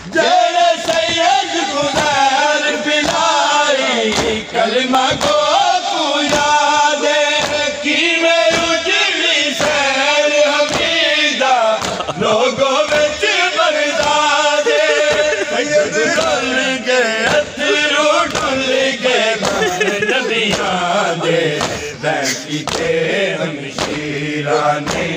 जेड़े सैयद गुज़ार पिलाई कलमा को तू याद की में उजड़ी सैर हमीदा लोगों विच बगदाद सैयद डुल गए अथरू डुल गए नबियां दे बैठी थे हमशीरा ने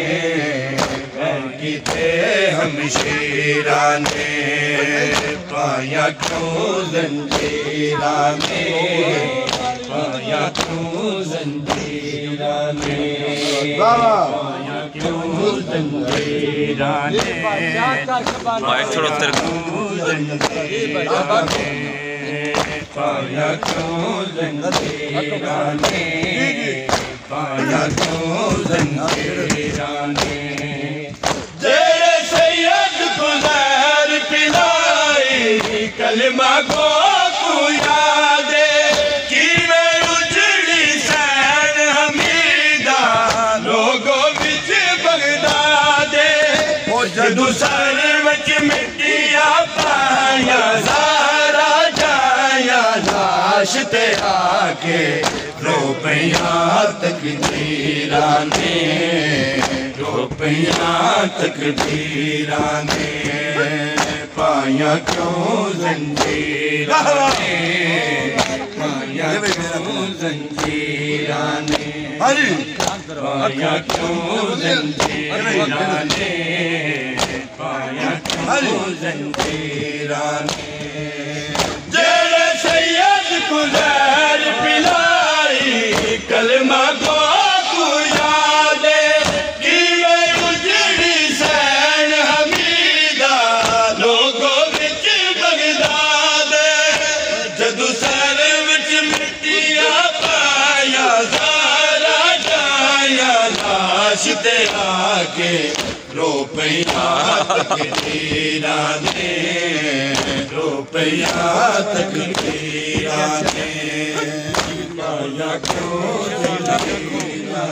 थे हमशीरा ने पाया क्यों जंजीरा ने पाया क्यों जंजीरा ने पाया क्यों जंजीरा ने पाया क्यों जंजीरा ने पाया क्यों जंजीरा ने पाया क्यों जंजीरा ने जेड़े सैयद गुज़ार पिलाई कलमा को तू याद की में उजड़ी सैन हमीदा लोगों विच बगदाद जदू सर विच मिट्टिया पाया ज़ारा जाया लाश ते आके रुपया तकदीरा ने रुपया तकदीरा ने पाया क्यों जंजीरा ने पाया क्यों जंजीरा ने पाया क्यों जंजीरा ने पाया क्यों जंजीरा ने जेड़े सैयद गुज़ार पिलाई कलमा को तू याद की में उजड़ी सैन हमीदा लोगों विच बगदाद जदू सर विच मिट्टिया पाया ज़ारा जाया लाश ते आके रुपया तकदीरा ने रुपया तकदीरा ने पाया क्यों जंजीरा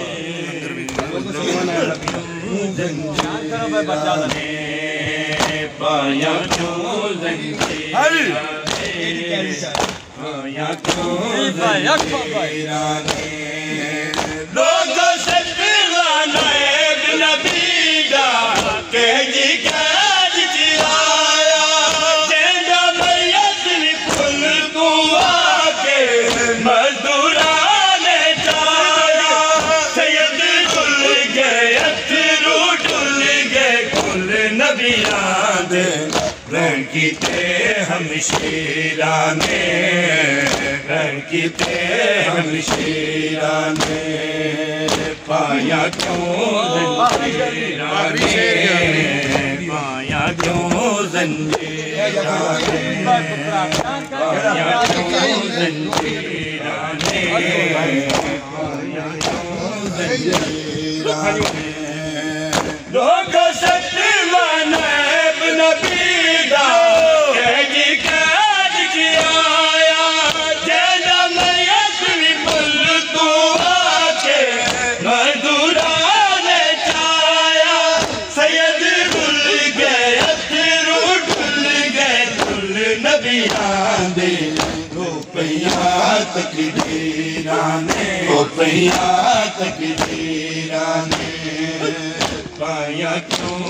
ने पाया क्यों जंजीरा ने पाया क्यों जंजीरा ने लोगों से दीवाना एक नबी दा के जी कैद चिराया जेंदा मैयत भी फुल तू आके मजदूरा ने जाया सैयद डुल गए अथरू डुल गए कुल नबियां दे रैन की थे हमशीरा ने रैन की थे हमशीरा ने पाया क्यों जंजीरा ने पाया क्यों जंजीरा ने पाया क्यों जंजीरा ने पाया क्यों जंजीरा ने लोग सत्य नैब नबी दा कहजी कैद किया जेड़ा मैयत भी मुल तू आके मजदूरा ने चाया सैयद डुल गए अथरू डुल गए कुल नबियां दे रुपया तकदीरा ने रुपया तकदीरा ने पाया क्यों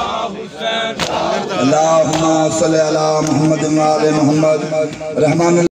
अल्लाहुम्मा सल्ली अला मुहम्मद व आले मुहम्मद रहमान।